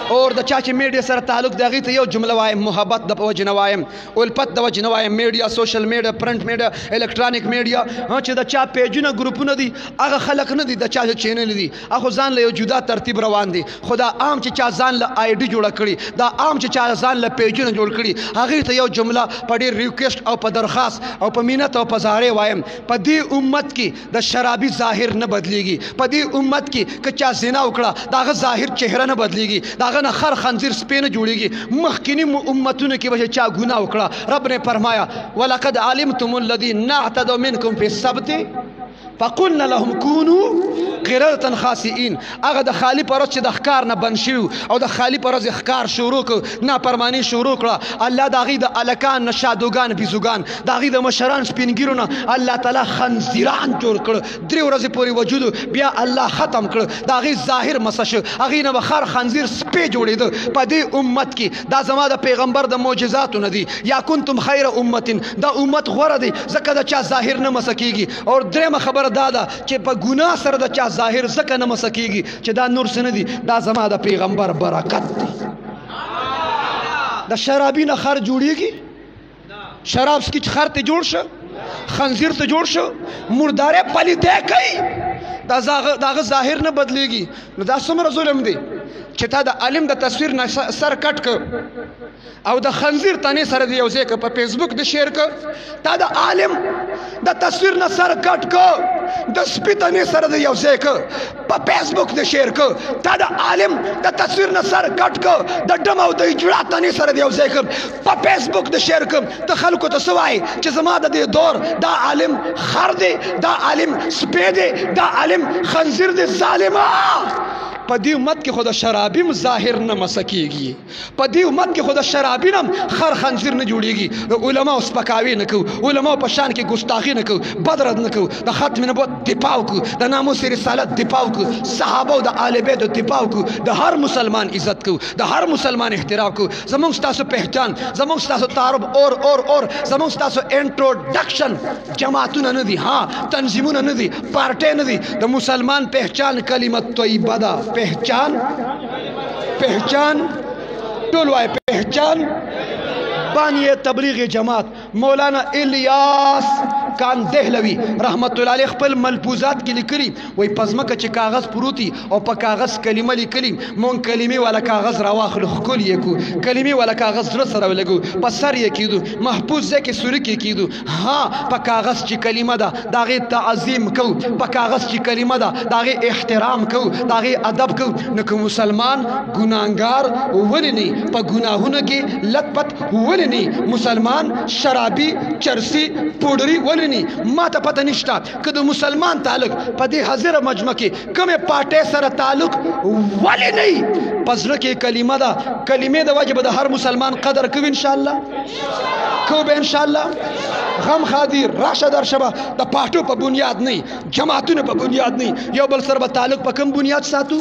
اور د چا چې میډیا سره تعلق دی هغې ته یو جمله وایم محبت د وجې نه وایم الفت د وجې نه وایم میډیا سوشل میډیا پرنټ میډیا الکترانیک میډیا چې د چا پیجونه ګروپونه دي هغه خلک نه دي د چا چې چینل دي هغه ځان له یو جدا ترتیب روان دي خو دا عام چې چا ځان له آی ډي جوړه کړي دا عام چې چا ځان له پیجونه جوړ کړي هغې ته یو جمله په ډېر ریکویسټ او په درخواست او په مینت او په زارۍ وایم په دې امت کې د شرابي ظاهر نه بدلیږي په دې امت کې که چا زنا وکړه د هغه ظاهر چهره نه بدلیږي د هغه نه خر خنزیر سپی نه جوړیږي مخکینی امتونو کې به چا ګناه وکړه رب نے فرمایا ولقد علمتم الذين اعتدوا منكم في السبت فقلنا لهم كونوا قردة خاسئين هغه د خالی پرز چې د ښکار نه بند شوي او د خالی پرز یې ښکار شروع کړ نافرماني شروع کړه الله د هغې د هلکان نه شادوګان بیزوګان د هغې د مشران سپینګیرو نه الله تعالی خنزیران جوړ کړ درې ورځې پورې وجود بیا الله ختم کړ د هغې ظاهر مسه شو هغې نه به خر خنزیر سپی جوړېده په دې امت کې دا زما د پیغمبر د معجزاتو نه دي یا کنتم خیر امت دا امت غوره دی ځکه د چا ظاهر نه مسه کېږي او درېیمه خبره دا ده چې په ګناه سره د چا ظاهر ځکه نه مسه کېږي چې دا نور څه نه دي دا زما د پیغمبر برکت دی د شرابي نه خر جوړېږي شراب څکي چې خر ته جوړ شه خنزیر ته جوړ شو مردارې پلیتې کوي دا هغه ظاهر نه بدلیږي نو دا څومره ظلم دی چې تا د عالم د تصویر نه سر کټ کړ او د خنزیر تنې سره د یو ځای که په فیسبوک د شیر کړ تا د عالم د تصویر نه سر کټ کړ د سپي تنې سره د یو ځای کړ په فیسبوک د شیر کړ تا د عالم د تصویر نه سر کټ کړ د ډم او د اجړا تنې سره د یو ځای کړ په فیسبوک د شیر کړ ته خلکو ته څه وایې چې زما د دې دور دا عالم خر دی دا عالم سپی دی دا عالم خنزیر دی ظالمه په دې امت کې خو د شرابي ظاهر نه مسه کېږي په دې امت کې خو د شرابي نه خر خنزیر نه جوړېږي د علماو سپکاوي نه کوو علماو په شان کې ګستاخي نه کوو بدرد نه کوو د ختم نبوت دفاع وکړو د ناموس رسالت دفاع وکړو صحابه او د اهل بیت دفاع وکړو د هر مسلمان عزت کوو د هر مسلمان احترام کوو زموږ ستاسو پہچان زموږ ستاسو تعارف اور اور اور زموږ ستاسو انټروډکشن جماعتونه نه دي ها تنظیمونه نه دي پارټۍ نه دي د مسلمان پہچان کلمه طیبه ده پہچان پہچان ټول وای پہچان بانی تبلیغ جماعت مولانا الیاس کان دهلوی رحمت الله علیه خپل ملفوظات کې لیکلي وای پزمکه چې کاغذ پروتي او په کاغذ کلمه لیکلي مون کلمې ولا کاغذ راواخلو خل یکو کلمې ولا کاغذ سره سره ولګو په سر یې کېدو محفوظ ځکه سوري کې کېدو ها په کاغذ چې کلمه ده داغه تعظیم کو په کاغذ چې کلمه ده داغه احترام کو داغه ادب کو نو کوم مسلمان ګناګار ولني په ګناهونو کې لطپت ولني مسلمان شرابي چرسي پودري ولني ما ته پته نشته که د مسلمان تعلق په دې حاضره مجمع کې کومه پارټۍ سره تعلق ولې نه پزړه کې کلمه ده کلمې د واجب د هر مسلمان قدر کوي ان شاء الله کو به ان شاء الله غم خادر راشه در شبه د پاټو په بنیاد نه جماعتونو په بنیاد نه یو بل سره په تعلق په کوم بنیاد ساتو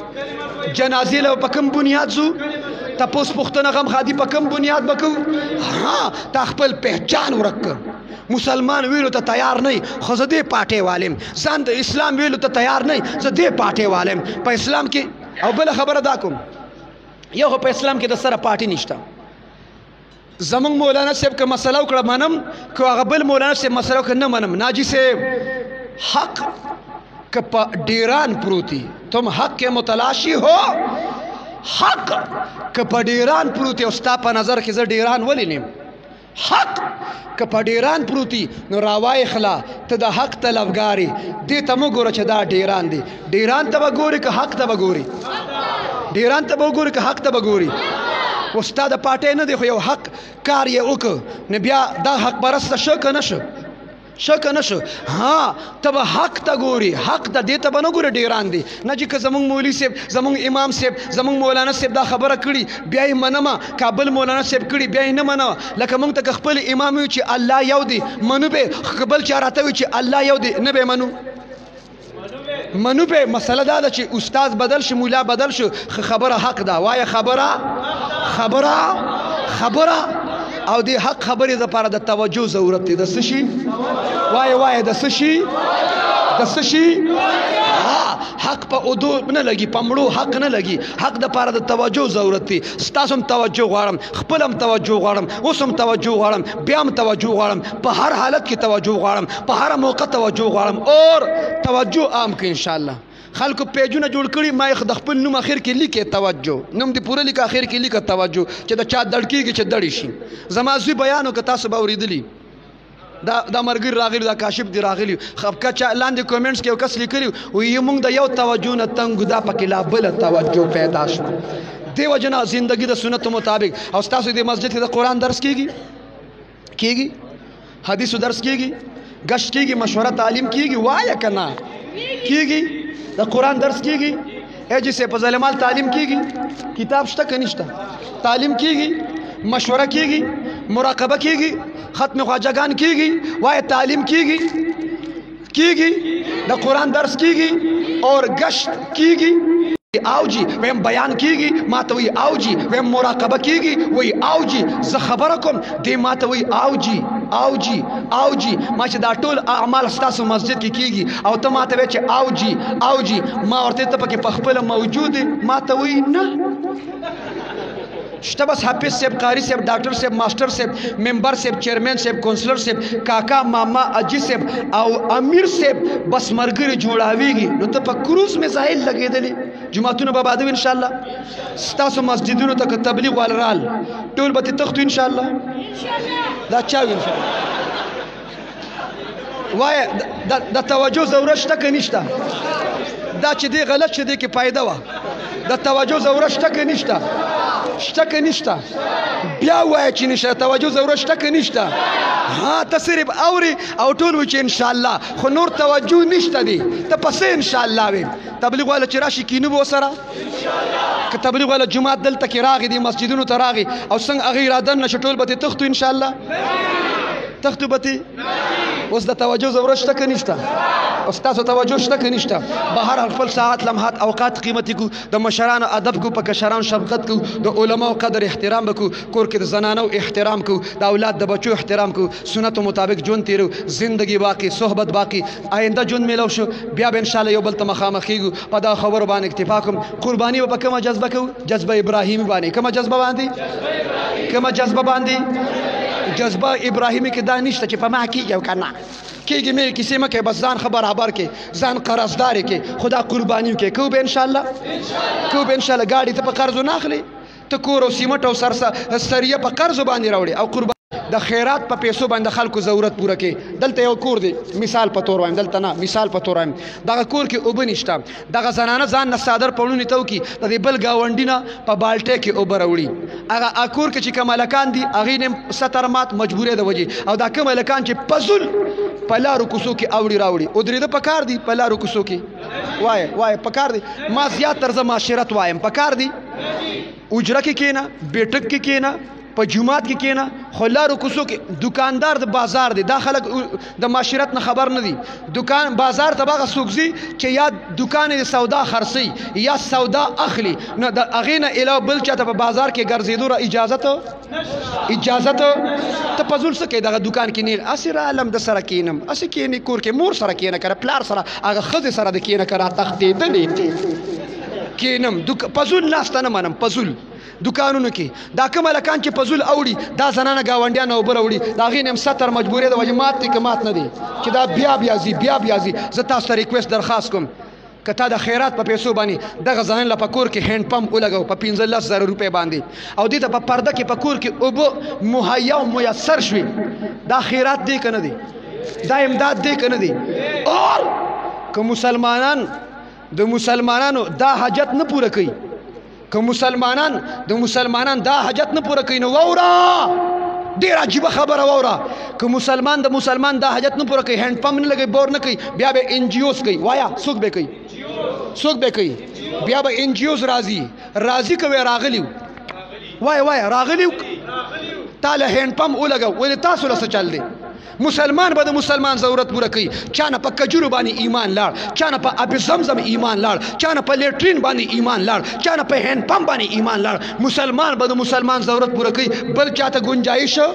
جنازې له په کوم بنیاد زو تپوس پختنه غم خادي په کوم بنیاد بکو ها تا خپل پہچان ورک مسلمان ویلو ته تیار نه خو زه دې پاټې والم ځان د اسلام ویلو ته تیار نه زه دې پاټې والم په اسلام کې او بل خبره دا کوم یو په اسلام کې د سره پاټې نشته زمون مولانا صاحب که مسله وکړه منم که هغه بل مولانا صاحب مسله وکړه نه منم ناجی صاحب حق که په ډیران پروتی تم حق کے متلاشی ہو حق که په ډیران پروتی او ستا په نظر کې زه ډیران ولې نیم حق که په ډیران پروتی نو راوای خلا ته د حق طلبګاری دې ته مو ګوره چې دا ډیران دی ډیران ته به ګوري که حق ته به ګوري ډیران ته به ګوري که حق ته به ګوري استاد پاټې نه دی خو یو حق کار یې وکړ نو بیا دا حق پرسته شو که نه شو شک نه شو ها تب حق ته ګوري حق ته دې ته به نه ګوري ډیران دی نه چې که زمونږ مولوي صاحب زمونږ امام صاحب زمونږ مولانا صاحب دا خبره کړي بیا یې منمه کابل مولانا صاحب کړي بیا یې نه منمه لکه موږ ته که خپل امام وي چې الله یو دی منو به بل چا راته وي چې الله یو دی نه به منو منو به مسله دا ده چې استاد بدل شي مولا بدل شو خبره حق ده وایه خبره خبره خبره او دی حق خبرې لپاره د توجه ضرورت دی د څه شي وایه وایه د څه شي د څه شي ها حق په اودو نه لګي، په مړو حق نه لګي. حق د پاره د توجه ضرورت دی. ستاسو هم توجه غواړم، خپل هم توجه غواړم، اوس هم توجه غواړم، بیا هم توجه غواړم، په هر حالت کې توجه غواړم، په هر موقع توجه غواړم. اور توجه عام کې ان شاء الله. خلکو پیجونه جوړ کړي، ما د خپل نوم اخر کې لیکه توجه، نوم دې پوره لیکه اخر کې لیکه توجه، چې دا چا دړکیږي چې دړی شي. زما زوی بیانو که تاسو به اوریدلی، دا دا مرګ راغلی، دا کاشف دی راغلی. خپکه چا لاندې کومنټس کې یو کس لیکلی و یې مونږ د یو توجه نه تنګ دا پکې لا بل توجه پیدا شو. دیو جنا زندگی د سنت مطابق. او تاسو د مسجد کې د قران درس کیږي کیږي حدیث درس کیږي، گشت کیږي، مشوره تعلیم کیږي، وایه کنه کیږي. د قران درس کیږي، ایجی سے پزلمال تعلیم کیږي، کتاب شته کنيشته، تعلیم کیږي، مشوره کیږي، مراقبه کیږي، ختم خواجگان کیږي، وای تعلیم کیږي کیږي د قران درس کیږي اور گشت کیږي. او جی ویم بیان کیږي، ما ته وی او جی ویم مراقبه کیږي، وی او جی زه خبره کوم دی ما ته وی او جی او جی او جی. ما چې دا ټول اعمال ستاسو مسجد کې کیږي او ته ما ته وی چې او جی او جی، ما ورته ته پکې په خپل موجود ما ته وی نه شته. بس حافظ صاحب، قاری صاحب، ډاکټر صاحب، ماسټر صاحب، ممبر صاحب، چیرمن صاحب، کونسلر صاحب، کاکا ماما اجي صاحب او امیر صاحب بس مرګري جوړاويږي. نو ته په کروز میزایل لګېدلې جمعتونه به بعد ان شاء الله. ستاسو مسجدونو ته تبلیغ ولرال ټول به تختو ان شاء الله. دا چا ان شاء الله وای د توجه ضرورت شته کنيشته؟ دا چې دی غلط شه دی کې فائدہ وا. د توجه ضرورت شته کنيشته؟ شته کنيشته؟ بیا وای چې نشه توجه ضرورت شته کنيشته؟ ها ته صرف اوري او ټول و چې ان شاء الله، خو نور توجه نشته دی. ته پسې ان شاء الله وي تبلیغ والا چې راشي کینو به سره ان شاء الله. که تبلیغ والا جمعه دلته کې راغی دي مسجدونو ته راغی او څنګه هغه اراده نشه ټول به تختو ان شاء الله تختو به. اوس د توجه ضرورت شته کنيشته؟ او تاسو توجه شته کنيشته؟ بهر خپل ساعت لمحات اوقات قیمتي کو، د مشرانو ادب کو، په کشرانو شفقت کو، د علماو قدر احترام کو، کور کې د زنانو احترام کو، د اولاد د بچو احترام کو، سنت مطابق جون تیرو، زندگی باقی، صحبت باقی، آینده جون میلو شو. بیا به ان شاء الله یو بل ته مخامخ کیږو. په دا خبر باندې اکتفا کوم. قرباني په کومه جذبه کو؟ جذبه ابراهیمی باندې. کومه جذبه باندې؟ کومه جذبه باندې؟ جذبه ابراهیمی کې دا نشته چې په ما کېږي او کنه کېږي مې کیسې مکه، بس ځان خبر خبر کې، ځان قرضدار کې، خدا قربانیو کې کو به ان شاء الله کو به ان شاء الله. گاډي ته په قرض نه اخلي، ته کور او سیمټ او سرسه سریه په قرض باندې راوړي او قربان د خیرات په پیسو باندې خلکو ضرورت پوره کې. دلته یو کور دی، مثال په تور وایم، دلته نه مثال په تور وایم، دغه کور کې اوبه نشته، دغه زنانه ځان نه صادر پړونی تو کې د دې بل گاونډي نه په بالټه کې اوبه راوړي. هغه اکور کې چې کمالکان دي هغه نه ستر مات مجبورې د وجې، او دا کمالکان چې پزول په لارو کوڅو کې اوړي راوړي او درې د پکار دي په لارو کوڅو کې. وای وای پکار دي. ما زیات طرز معاشرت وایم پکار دي. اجره کې کېنه، بیٹک کې کېنه، په جمعات کې کېنه، خو لارو کوڅو کې دکاندار د بازار دی. دا خلک د معاشرت نه خبر نه دي. دکان بازار ته هغه څوک ځي چې یا دکان د سودا خرڅي یا سودا اخلي، نو د هغې نه علاوه بل چاته په بازار کې ګرځېدو را اجازه ته اجازه ته ته په زول څه کوې دغه دکان کې نه اسې رالم د سره کېنم، اسې کېنې کور کې مور سره کېنه که پلار سره هغه ښځې سره د کېنه که را تښتېدلې کېنم په زول ناسته نه منم. په زول دکانونو کې دا کوم لکان چې پزول اوړي دا زنانه گاونډیان او بر اوړي دا غي نیم ستر مجبورې د وجه مات کې مات نه دي چې دا بیا بیا زی بیا بیا زی. زه تاسو ته ریکوست درخواست کوم کته د خیرات په پیسو باندې دغه ځان له پکور کې هند پمپ ولګو په پنځلس زره روپۍ باندې او دې ته په پرده کې پکور کې اوبه مهیا او میسر شوي. دا خیرات دی کنه دی؟ دا امداد دی کنه دی؟ اور که مسلمانان د مسلمانانو دا حاجت نه پوره کوي، که مسلمانان د مسلمانان دا حاجت نه پوره کوي، نو وورا ډیر عجیبه خبره وورا. که مسلمان د مسلمان دا حاجت نه پوره کوي، هند پمپ نه لګي، بور نه کوي، بیا به ان جی اوز کوي. وایا څوک به کوي؟ څوک به کوي؟ بیا به ان جی اوز راځي راځي کوي راغلیو وای وای راغلیو تعالی هند پمپ ولګو ولې تاسو له څه چل دی؟ مسلمان به د مسلمان ضرورت پوره کوي. چا نه په کجورو باندې ایمان لاړ، چا نه په اب زمزم ایمان لاړ، چا نه په لیټرین باندې ایمان لاړ، چا نه په هند پمپ باندې ایمان لاړ. مسلمان به د مسلمان ضرورت پوره کوي، بل چاته گنجائش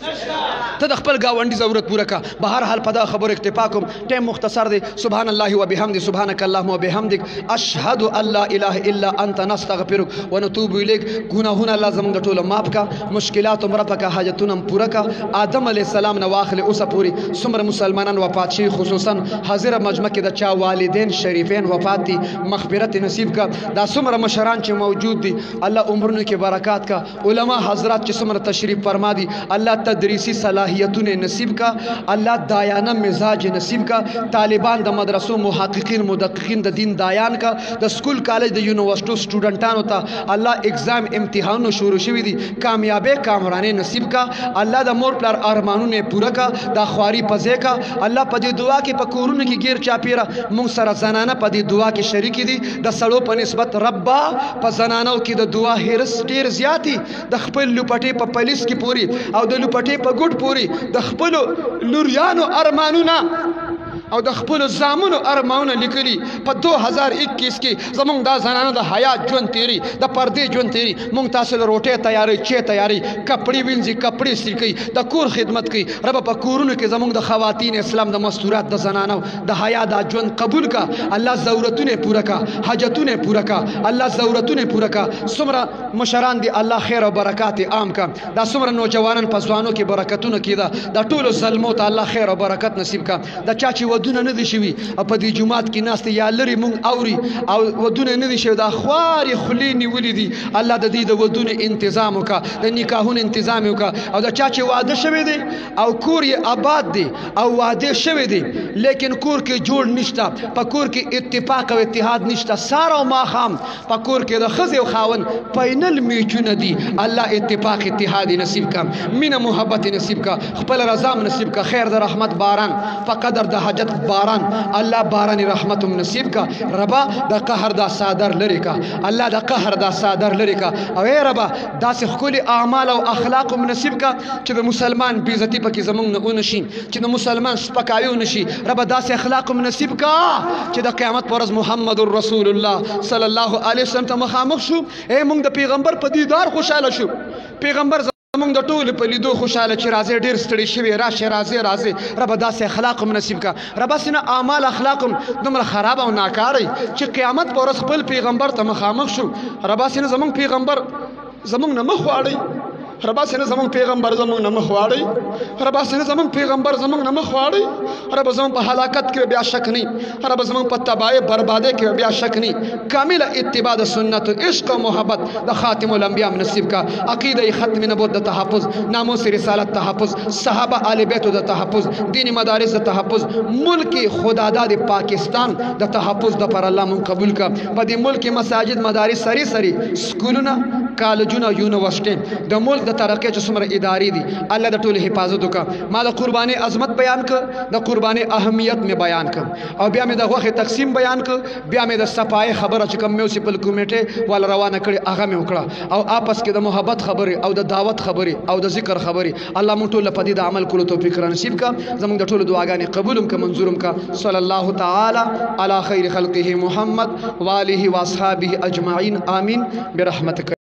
ته د خپل ګاونډي ضرورت پوره کا. بهر حال په دا خبر اکتفا کوم، ټیم مختصر دی. سبحان الله وبحمده، سبحانك اللهم وبحمدك، اشهد ان لا اله الا انت، نستغفرك ونتوب اليك. ګناهونه الله زموږ د ټولو معاف کا، مشکلات عمره پکا، حاجتونه پوره کا. آدم علیه السلام نه واخلې اوسه پورې څومره مسلمانان وفات شي، خصوصا حاضره مجمع کې د چا والدین شریفین وفات دي، مغفرت نصیب کا. دا څومره مشران چې موجود دي الله عمرونو کې برکات کا. علما حضرات چې څومره تشریف فرما دي الله تدریسی صلاحیتونه نصیب کا، الله دایانه مزاج نصیب کا. طالبان د مدرسو محققین مدققین د دین دایان کا. د سکول کالج د یونیورسيټو سټوډنټانو ته الله اگزام امتحانونه شروع شوي دي، کامیابی کامرانه نصیب کا. الله د مور پلار ارمانونه پوره کا، د خواري پځې کا. الله په دې دعا کې په کورونو کې غیر چاپیره مونږ سره زنانه په دې دعا کې شریک دي. د سړو په نسبت ربا په زنانو کې د دعا هرس ډیر زیاتی، د خپل لپټې په پولیس کې پوری او د لپټې په ګډ پوری، د خپل لوریانو ارمانونه او د خپل زامنو ارمانونه لیکلي په دو هزار اکیس کې. زمونږ دا زنانه د حیات ژوند تیری، د پردې ژوند تیری. مونږ تاسو له روټۍ تیاری، چې تیاری، کپړې وینځي، کپړې استری کوي، د کور خدمت کوي. رب په کورونو کې زمونږ د خواتین اسلام د مستورات د زنانو د حیا دا ژوند قبول کا. الله ضرورتونه پوره کا، حاجتونه پوره کا. الله ضرورتونه پوره کا. څومره مشران دي الله خیر او برکات عام کا. دا څومره نوجوانان په ځوانو کې برکتونه کیده. د ټولو ظلمو ته الله خیر او برکت نصیب کا. د چا چې ودونه نه دي شوي او په دې جمعات کې ناست یا لري مونږ اوري او ودونه نه دي شوي، دا خوارې خولې نیولې دي. الله د دې د ودونه انتظام وکړه، د نکاحونو انتظام وکړه. او د چا چې واده شوی دی او کور یې آباد دی او واده شوی دی لیکن کور کې جوړ نشته، په کور کې اتفاق او اتحاد نشته، سار او ماښام په کور کې د ښځې او خاوند فاینل میچونه دي. الله اتفاق اتحاد نصیب کا، مینه محبت نصیب کا، خپل رضا نصیب کا. خیر د رحمت باران په قدر د حاجت باران الله باران رحمت نصیب کا. ربا د قهر دا صادر لري کا، الله د قهر دا صادر لري کا. او ای ربا داسې ښکلي اعمال او اخلاق نصیب کا چې د مسلمان بې عزتي پکې زمونږ نه ونشي، چې د مسلمان سپکاوی ونشي. ربا داسې اخلاق نصیب کا چې د قیامت پر ورځ محمد رسول الله صلی الله علیه وسلم ته مخامخ شو. ای موږ د پیغمبر په دیدار خوشاله شو. پیغمبر زمونږ د ټولو په لیدو خوشاله چې راځي، ډېر ستړي شوي، راشي راځي راځي. ربه داسې اخلاق هم نصیب کا. ربه سینه اعمال اخلاق هم دومره خراب او ناکاره چې قیامت په ورځ خپل پیغمبر ته مخامخ شو. ربه سینه زمونږ پیغمبر زمونږ نه مخ واړئ. ربا سینه زمونږ پیغمبر زمونږ نه مخ واړئ. ربا سینه زمونږ پیغمبر زمونږ نه مخ واړئ. رب زمونږ په هلاکت کې بیا شک نه، رب زمونږ په تباہی بربادی کې بیا شک نه. کامل اتباع د سنت، عشق او محبت د خاتم الانبیاء نصیب کا. عقیده ختم نبوت د تحفظ، ناموس رسالت تحفظ، صحابه آل بیت د تحفظ، دینی مدارس د تحفظ، ملک خداداد پاکستان د تحفظ د پر الله مون قبول کا. په دې ملک مساجد مدارس سری سری سکولونه کالجونه یونیورسيټي د ملک د ترقی چې څومره ادارې دي الله د ټولو حفاظت وکړه. ما د قرباني عظمت بیان کړ، د قرباني اهمیت مې بیان کړ، او بیا مې د غوښې تقسیم بیان کړ، بیا مې د صفای خبره چې کوم میونسپل کمیټې ول روانه کړې هغه مې وکړه، او آپس کې د محبت خبرې او د دعوت خبرې او د ذکر خبرې. الله مونږ ټول په دې د عمل کولو توفیق را نصیب کا. زموږ د ټولو دعاګانې قبولم کا، منظورم کا. صلی الله تعالی علی خیر خلقه محمد و آله و اصحابه اجمعین. آمین برحمتک.